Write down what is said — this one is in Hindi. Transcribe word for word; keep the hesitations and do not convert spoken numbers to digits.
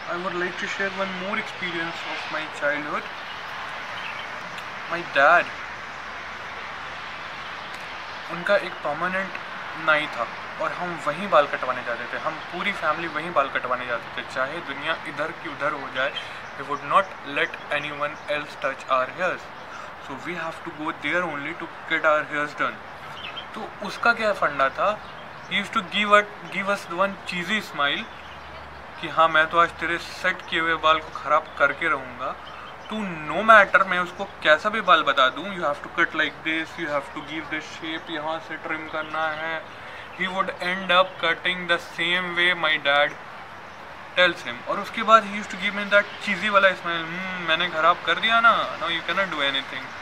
I would like to share one more experience of my childhood. My dad, उनका एक परमानेंट नाई था और हम वहीं बाल कटवाने जाते थे. हम पूरी फैमिली वहीं बाल कटवाने जाते थे, चाहे दुनिया इधर की उधर हो जाए. He would not let anyone else touch our hairs. So we have to go there only to get our hairs done. तो उसका क्या फंडा था? He used to give us give us one cheesy smile कि हाँ मैं तो आज तेरे सेट किए हुए बाल को ख़राब करके रहूँगा. टू नो मैटर मैं उसको कैसा भी बाल बता दूँ, you have to cut like this, you have to give this shape, यहाँ से ट्रिम करना है. He would end up cutting the same way my dad tells him. और उसके बाद he used to give me that cheesy वाला स्माइल. मैंने ख़राब कर दिया ना, no you can not do anything.